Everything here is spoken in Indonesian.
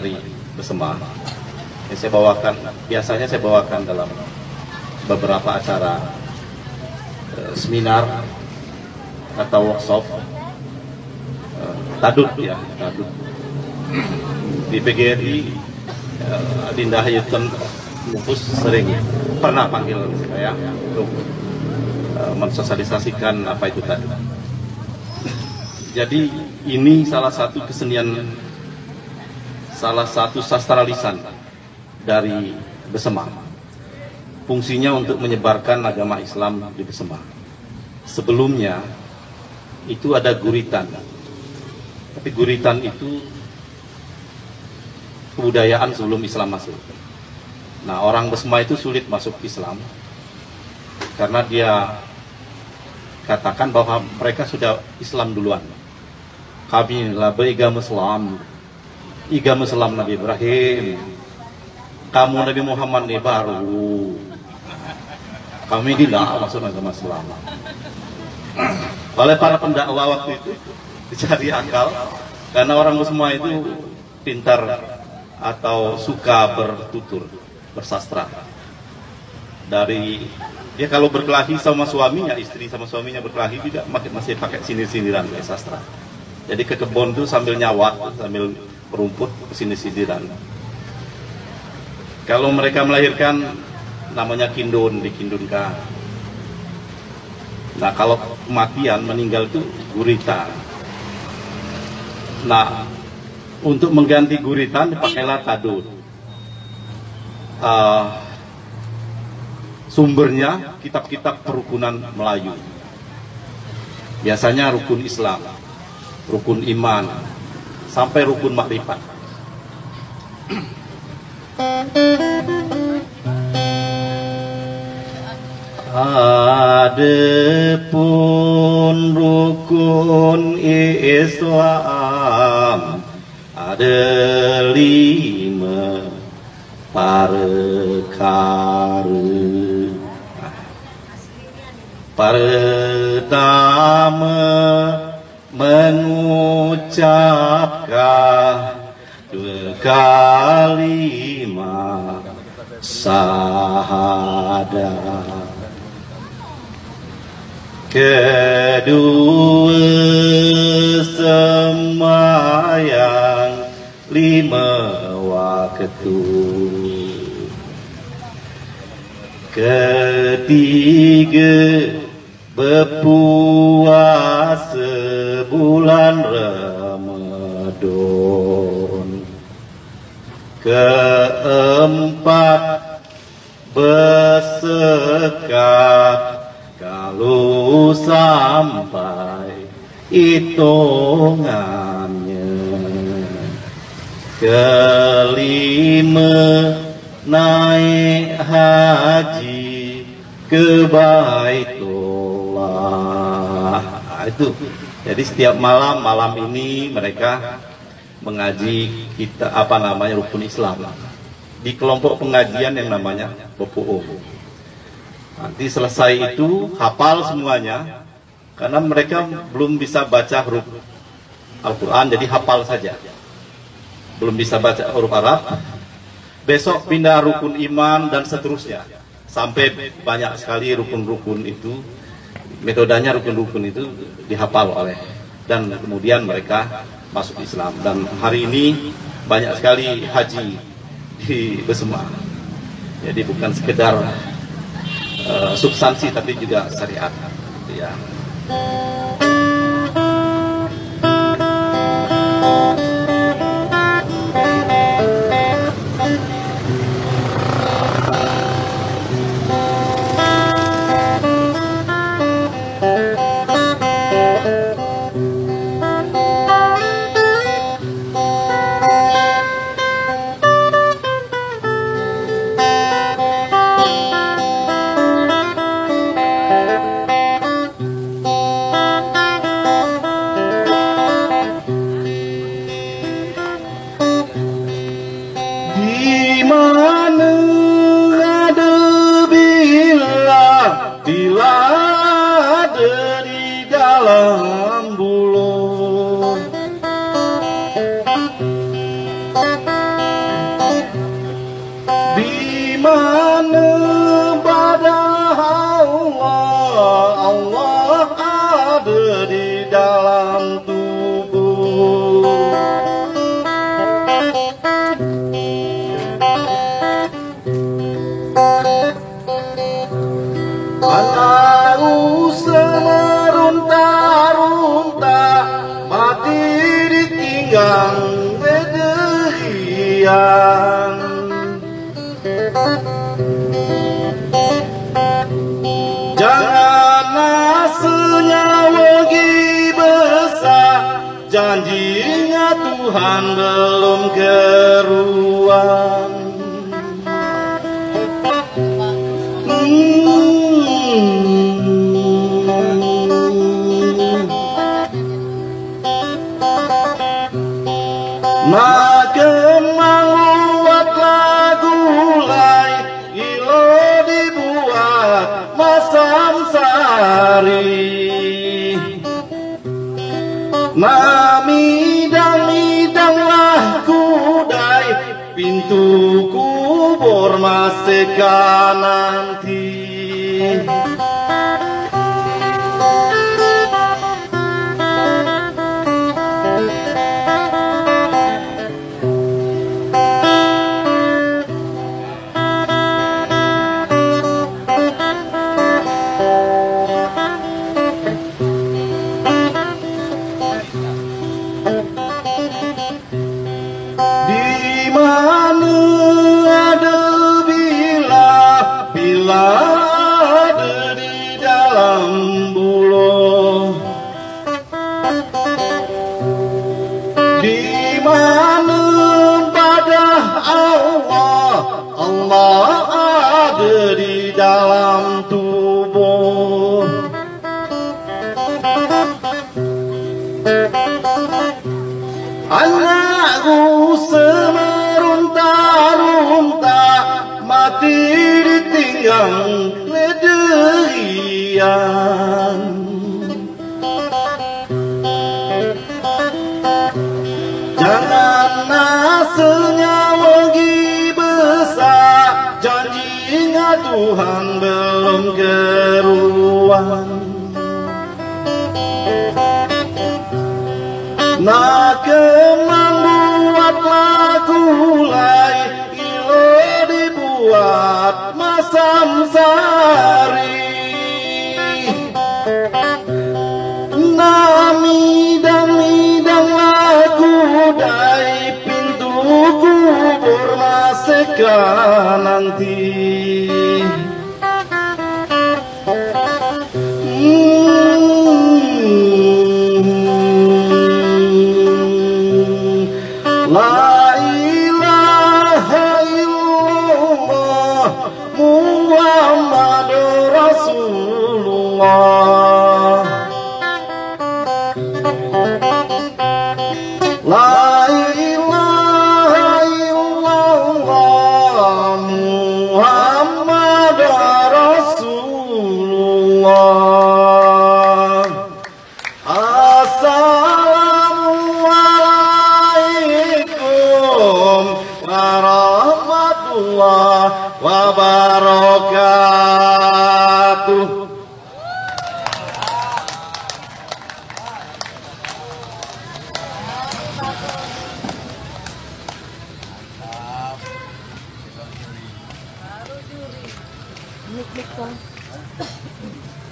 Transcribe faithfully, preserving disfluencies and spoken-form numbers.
dari Besema. Yang saya bawakan, biasanya saya bawakan dalam beberapa acara eh, seminar atau workshop eh, tadut ya, tadut di P G R I. eh, Dinda Hayatun Mufus sering pernah panggil saya untuk eh, mensosialisasikan apa itu tadi. Jadi ini salah satu kesenian, salah satu sastra lisan dari Besema. Fungsinya untuk menyebarkan agama Islam di Besema. Sebelumnya itu ada guritan, tapi guritan itu kebudayaan sebelum Islam masuk. Nah, orang Besema itu sulit masuk Islam karena dia katakan bahwa mereka sudah Islam duluan. Kami labe igama Islam, igama Islam Nabi Ibrahim. Kamu Nabi Muhammad nih baru. Kami tidak masuk agama Islam. Oleh para pendakwah waktu itu dicari akal, karena orang Besema itu pintar atau suka bertutur, bersastra. Dari dia kalau berkelahi sama suaminya, istri sama suaminya berkelahi juga masih pakai sindir-sindiran kayak sastra. Jadi ke kebun tuh sambil nyawat, sambil merumput, sindir-sindiran. Kalau mereka melahirkan, namanya kindun, dikindunkan. Nah, kalau kematian, meninggal itu gurita. Nah, untuk mengganti guritan dipakailah tadut. Uh, sumbernya kitab-kitab kerukunan Melayu. Biasanya rukun Islam, rukun iman, sampai rukun makrifat. Adapun rukun Islam ada lima perkara. Pertama, mengucapkan dua kalimat syahadat. Kedua, sembahyang lima waktu. Ketiga, berpuasa bulan Ramadan. Keempat, berzakat kalau sampai hitungannya. Kelima, naik haji ke Baitullah. Nah, itu. Jadi setiap malam malam ini mereka mengaji kita apa namanya rukun Islam di kelompok pengajian yang namanya P P O. Nanti selesai itu hafal semuanya, karena mereka belum bisa baca huruf Al-Quran, jadi hafal saja. Belum bisa baca huruf Arab. Besok pindah rukun iman dan seterusnya. Sampai banyak sekali rukun-rukun itu, metodenya rukun-rukun itu dihafal oleh. Dan kemudian mereka masuk Islam. Dan hari ini banyak sekali haji di Besema. Jadi bukan sekedar Uh, substansi tapi juga syariat, ya. mana pada Allah, Allah ada di dalam tubuh. Anak semerunta-runta mati ditinggal bederian. Jangan senyawa besar, janjinya Tuhan belum keruan. Makan membuat lagu lai, ilo dibuat masam sari. Namidang-midanglah kudai, pintu kubur maseka nanti. Ada di dalam buluh, di mana pada Allah, Allah ada di dalam tubuh. Anakku semerunta-runta mati ditinggal lederian. Jangan senyawa besar, janjinya Tuhan belum keruan. Nak membuat lagu lain, ilo dibuat masam sari. Namidang-midang lagu dai, pintu kubur maseka nanti. La ilaha illallah Muhammad Rasulullah. La ilaha illallah Muhammad Rasulullah. Assalamualaikum warahmatullahi wabarakatuh. Klik-klik,